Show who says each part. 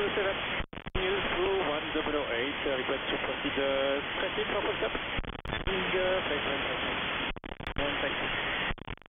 Speaker 1: News 1008, request to proceed, traffic, proper step.